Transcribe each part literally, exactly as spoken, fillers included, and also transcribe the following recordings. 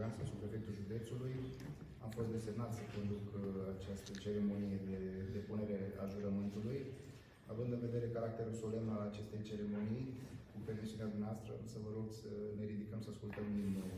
județean sau subprefectul județului. Am fost desemnat să conduc această ceremonie de depunere a jurământului. Având în vedere caracterul solemn al acestei ceremonii, cu permisiunea dumneavoastră, să vă rog să ne ridicăm să ascultăm imnul.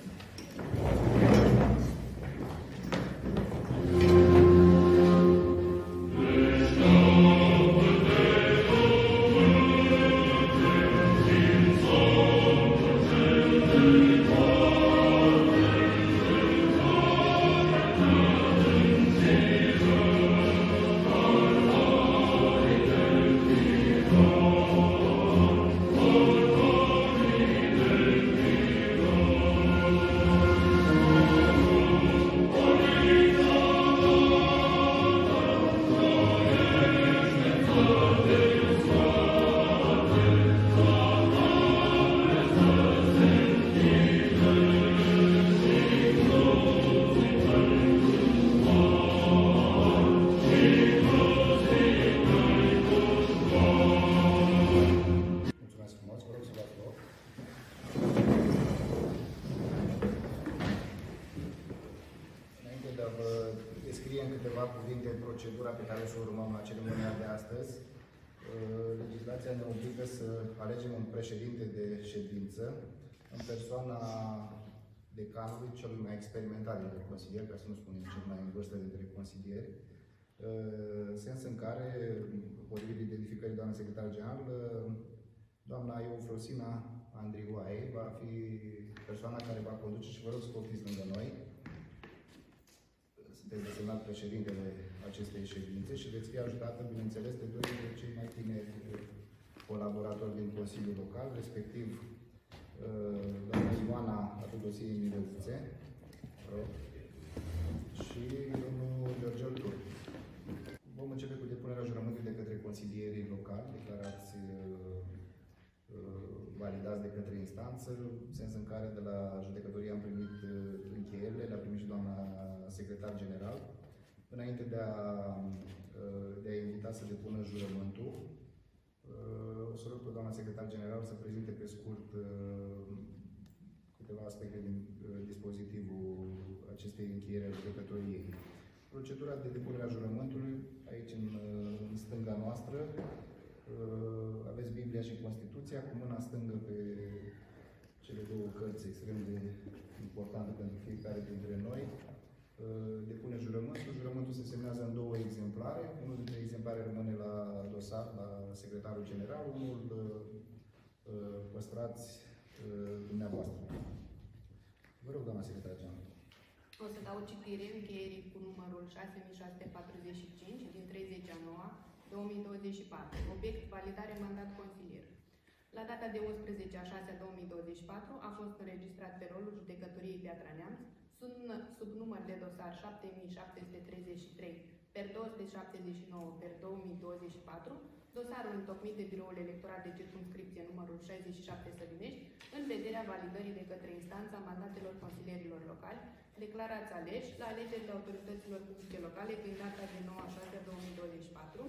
Descriem câteva cuvinte în procedura pe care o să o urmăm la ceremonia de astăzi. Legislația ne obligă să alegem un președinte de ședință în persoana decanului, celui mai experimentat dintre consilieri, ca să nu spunem cel mai în vârstă dintre consilieri, în sens în care, potrivit identificării doamnei secretar general, doamna Eufrosina Andrioae va fi persoana care va conduce și vă rog să poftiți lângă noi. Sunteți desemnat președintele acestei ședințe și veți fi ajutată, bineînțeles, de doi dintre cei mai tineri colaboratori din Consiliul Local, respectiv doamna Ioana Atudosiei Mirăuțe și domnul George Tur. Vom începe cu depunerea jurământului de către consilierii locali, declarați validați de către instanță, în sens în care de la judecătorie am primit încheierile, le-a primit și doamna secretar general. Înainte de a, de a invita să depună jurământul, o să rog pe doamna secretar general să prezinte pe scurt câteva aspecte din dispozitivul acestei încheieri a judecătoriei. Procedura de depunere a jurământului, aici în, în stânga noastră, aveți Biblia și Constituția, cu mâna stângă pe cele două cărți extrem de importante pentru fiecare dintre noi. Depune jurământul. Jurământul se semnează în două exemplare. Unul dintre exemplare rămâne la dosar, la secretarul general, unul păstrați dumneavoastră. Vă rog, doamna secretar general. O să dau citire încheierii cu numărul șase mii șase sute patruzeci și cinci din treizeci a noua două mii douăzeci și patru. Obiect: validare mandat consilier. La data de unsprezece a șasea două mii douăzeci și patru a fost înregistrat pe rolul judecătoriei Piatra Neamț sub, sub număr de dosar șapte mii șapte sute treizeci și trei per două sute șaptezeci și nouă per două mii douăzeci și patru, dosarul întocmit de Biroul Electoral de Circumscripție numărul șaizeci și șapte Sălinești, în vederea validării de către instanța mandatelor consilierilor locali, declarați aleși la alegerile autorităților publice locale din data de nouă a șasea două mii douăzeci și patru.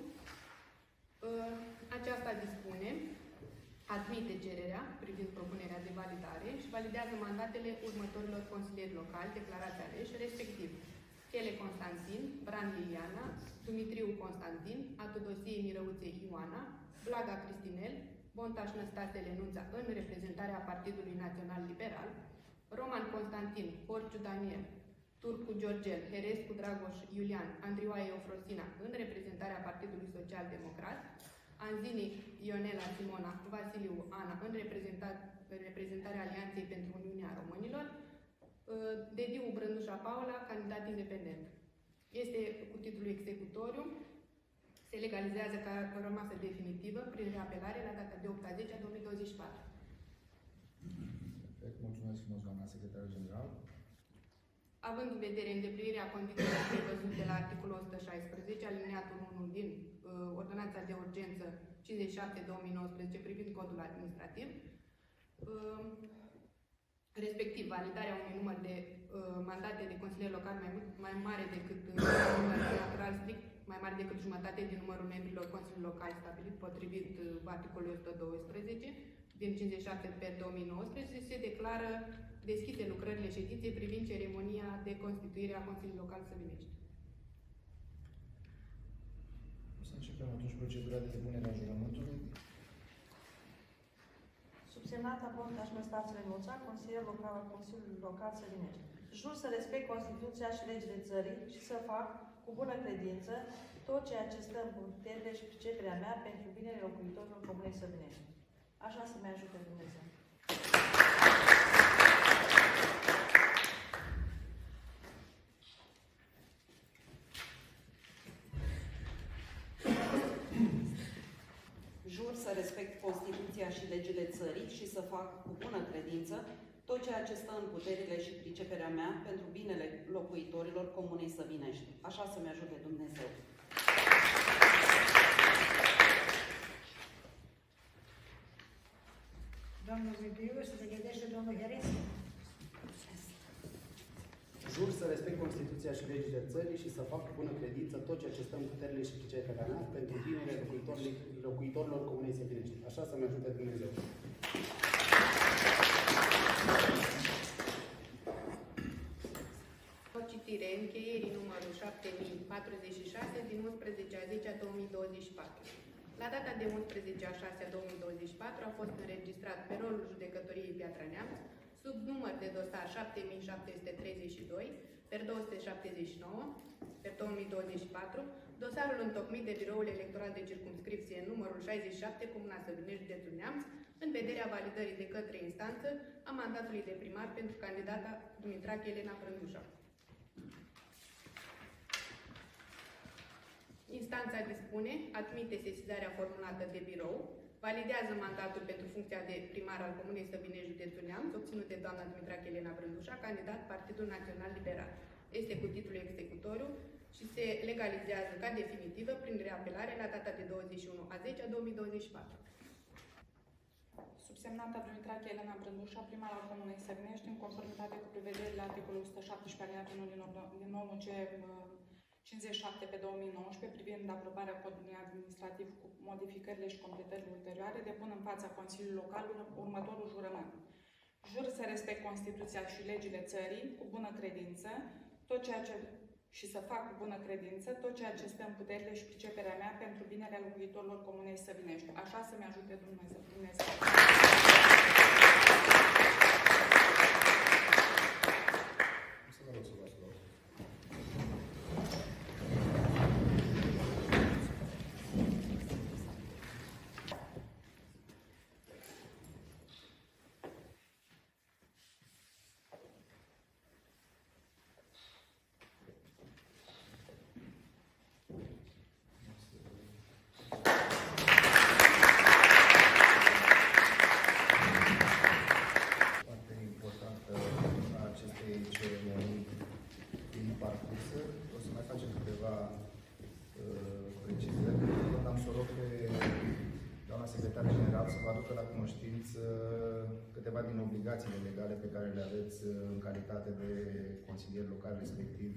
Aceasta dispune, admite cererea privind propunerea de validare și validează mandatele următorilor consilieri locali declarați aleși, respectiv Chele Constantin, Bran Liliana, Dumitriu Constantin, Atudosie Mirăuțe Ioana, Blaga Cristinel, Bontaș Năstase Lenuța în reprezentarea Partidului Național Liberal, Roman Constantin, Porciu Daniel, Turcu Georgel, Herescu Dragoș Iulian, Andrioae Eufrosina în reprezentarea Partidului Social Democrat, Anzini Ionela Simona, Vasiliu Ana în reprezentarea Alianței pentru Uniunea Românilor, Dediu Brândușa Paula, candidat independent. Este cu titlul executoriu, se legalizează ca rămasă definitivă prin reapelare la data de opt a zecea două mii douăzeci și patru. Perfect, mulțumesc frumos, doamna secretar general. Având în vedere îndeplinirea condițiilor prevăzute la articolul o sută șaisprezece, alineatul unu din uh, Ordonanța de Urgență cincizeci și șapte două mii nouăsprezece privind codul administrativ, uh, respectiv validarea unui număr de uh, mandate de consilier local mai, mai mare decât uh, număr natural strict, mai mare decât jumătate din numărul membrilor Consiliului Local stabilit potrivit uh, articolului o sută doisprezece din cincizeci și șapte pe două mii nouăsprezece, se declară deschise lucrările ședinței privind ceremonia de constituire a Consiliului Local Săvinești. O să începem atunci procedura de depunere a jurământului. Subsemnata Borcaș Năstase Renuța, consilier local al Consiliului Local Săvinești. Jur să respect Constituția și legile țării și să fac cu bună credință tot ceea ce stă în puterile și priceperea mea pentru binele locuitorilor Comunei Săvinești. Așa să-mi ajute Dumnezeu. Jur să respect Constituția și legile țării și să fac cu bună credință tot ceea ce stă în puterile și priceperea mea pentru binele locuitorilor Comunei Săvinești. Așa să-mi ajute Dumnezeu. Domnul Vibiu, să se gândește domnul Herescu. Jur să respect Constituția și legile țării și să fac cu bună credință tot ceea ce stă în puterile și priceperea mea pentru binele locuitorilor, locuitorilor Comunei Săvinești. Așa să-mi ajute Dumnezeu. O citire încheierii numărul șapte mii patruzeci și șase din unsprezece a zecea două mii douăzeci și patru. La data de unsprezece a șasea două mii douăzeci și patru a fost înregistrat pe rolul judecătoriei Piatra Neamț, sub număr de dosar șapte mii șapte sute treizeci și doi, per două sute șaptezeci și nouă, per două mii douăzeci și patru, dosarul întocmit de Biroul Electoral de Circumscripție numărul șaizeci și șapte, Comuna Săvinești, județul Neamț, în vederea validării de către instanță a mandatului de primar pentru candidata Dumitrache Elena Brândușa. Instanța dispune, admite sesizarea formulată de birou, validează mandatul pentru funcția de primar al Comunei Săvinești, județul Neamț, obținut de doamna Dumitrache Elena Brândușa, candidat Partidul Național Liberal. Este cu titlul executoriu și se legalizează ca definitivă prin reapelare la data de douăzeci și unu a zecea două mii douăzeci și patru. Subsemnata Dumitrache Elena Brândușa, primar al Comunei Săvinești, în conformitate cu prevederile articolului o sută șaptesprezece alineatul unu din O M C cincizeci și șapte pe două mii nouăsprezece privind aprobarea codului administrativ cu modificările și completările ulterioare, depun în fața Consiliului Local următorul jurământ. Jur să respect Constituția și legile țării cu bună credință, tot ceea ce și să fac cu bună credință tot ceea ce stă în puterile și priceperea mea pentru binerea locuitorilor Comunei Săvinești. Așa să-mi ajute Dumnezeu. Dumnezeu. câteva din obligațiile legale pe care le aveți în calitate de consilier local, respectiv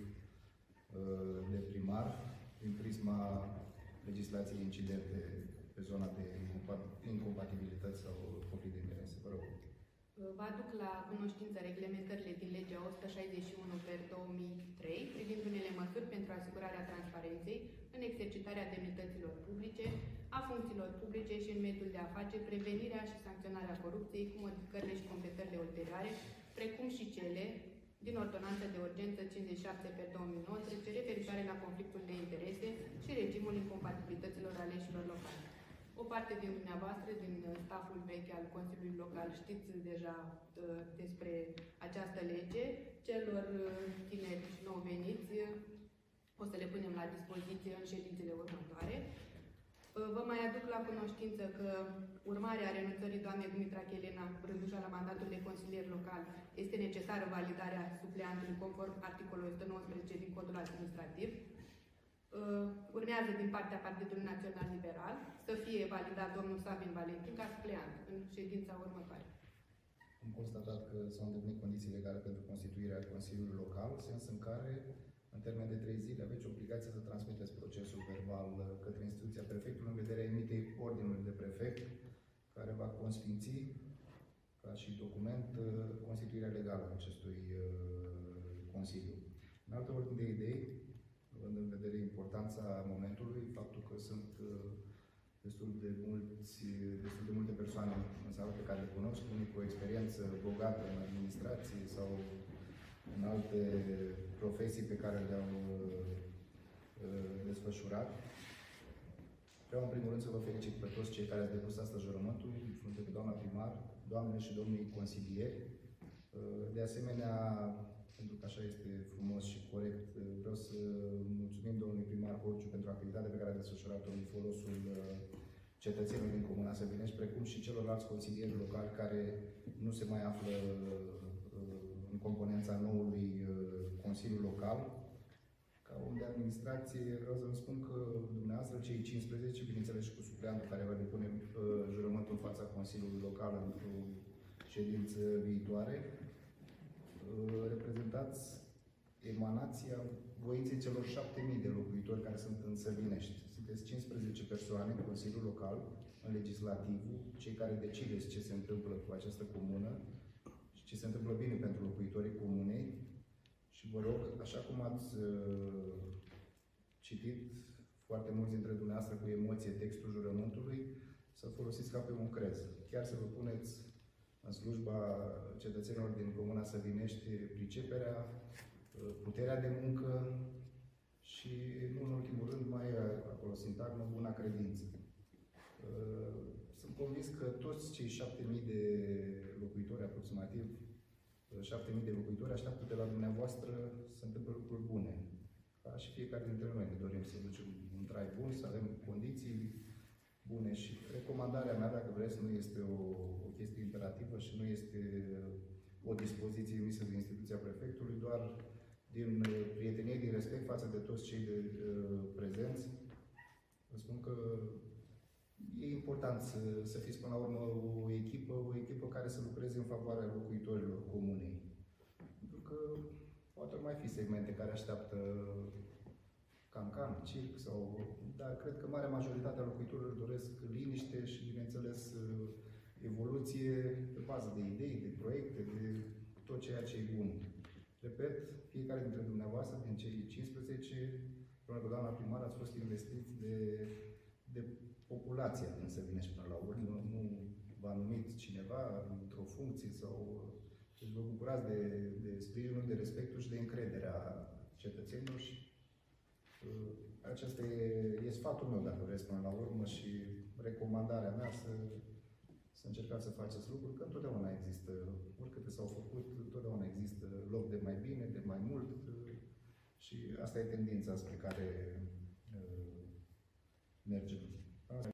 de primar, prin prisma legislației incidente pe zona de incompatibilități sau conflict de interese. Vă rog. Vă aduc la cunoștință reglementările din legea o sută șaizeci și unu pe două mii trei privind unele măsuri pentru asigurarea transparenței în exercitarea demnităților publice, a funcțiilor publice și în mediul de afaceri, prevenirea și sancționarea corupției cu modificările și completările ulterioare, precum și cele din ordonanța de urgență cincizeci și șapte pe două mii nouăsprezece referitoare la conflictul de interese și regimul incompatibilităților aleșilor locali. O parte din dumneavoastră, din staful vechi al Consiliului Local, știți deja uh, despre această lege. Celor uh, tineri și nou veniți uh, o să le punem la dispoziție în ședințele următoare. Uh, vă mai aduc la cunoștință că urmarea renunțării doamnei Dumitrache Elena Brândușa la mandatul de consilier local este necesară validarea supleantului conform articolului o sută nouăsprezece din Codul Administrativ. Uh, urmează din partea Partidului Național Liberal să fie validat domnul Sabin Valentin ca supleant în ședința următoare. Am constatat că s-au îndeplinit condiții legale pentru constituirea Consiliului Local, sens în care, în termen de trei zile, aveți obligația să transmiteți procesul verbal către instituția prefectului în vederea emiterii ordinului de prefect, care va consfinți ca și document constituirea legală a acestui Consiliu. În altă ordine de idei, având în vedere importanța momentului, faptul că sunt destul de, mulți, destul de multe persoane în sală pe care le cunosc, unii cu o experiență bogată în administrație sau în alte profesii pe care le-au desfășurat. Vreau în primul rând să vă felicit pe toți cei care ați depus astăzi jurământul, în frunte cu doamna primar, doamnele și domnii consilieri. De asemenea, pentru că așa este frumos și corect, vreau să mulțumim domnului primar Horciu pentru activitatea pe care a desfășurat-o în folosul cetățenilor din Comuna Săvinești, precum și celorlalți consilieri locali care nu se mai află în componența noului Consiliu Local. Ca om de administrație, vreau să vă spun că dumneavoastră, cei cincisprezece, bineînțeles și cu supleantul care va depune jurământul în fața Consiliului Local într-o ședință viitoare, reprezentați emanația voinței celor șapte mii de locuitori care sunt în Săvinești. Sunteți cincisprezece persoane în Consiliul Local, în Legislativul, cei care decideți ce se întâmplă cu această comună și ce se întâmplă bine pentru locuitorii comunei. Și vă rog, așa cum ați uh, citit foarte mulți dintre dumneavoastră cu emoție textul jurământului, să folosiți ca pe un crez. Chiar să vă puneți în slujba cetățenilor din Comuna Săvinești priceperea, puterea de muncă și, nu în ultimul rând, mai acolo sintagmă, buna credință. Sunt convins că toți cei șapte mii de locuitori, aproximativ șapte mii de locuitori, așteaptă de la dumneavoastră să se întâmple lucruri bune. Ca și fiecare dintre noi ne dorim să ducem un trai bun, să avem condiții bune și recomandarea mea, dacă vreți, nu este o, o chestie imperativă și nu este o dispoziție emisă de instituția prefectului, doar din prietenie, din respect față de toți cei de, uh, prezenți. Vă spun că e important să, să fiți până la urmă o echipă, o echipă care să lucreze în favoarea locuitorilor comunei. Pentru că poate mai fi segmente care așteaptă cancan, circ, sau, dar cred că marea majoritate a locuitorilor doresc liniște și, bineînțeles, evoluție pe bază de idei, de proiecte, de tot ceea ce e bun. Repet, fiecare dintre dumneavoastră, din cei cincisprezece, până cu doamna primar, ați fost investiți de, de populația din Săvinești până la urmă. Nu, nu v-a numit cineva într-o funcție sau... Deci vă bucurați de, de sprijinul, de respectul și de încrederea cetățenilor și uh, acesta e, e sfatul meu, dacă vreți, până la urmă și recomandarea mea să, să încercați să faceți lucruri, că întotdeauna există, oricâte s-au făcut, întotdeauna există loc de mai bine, de mai mult uh, și asta e tendința spre care uh, mergem.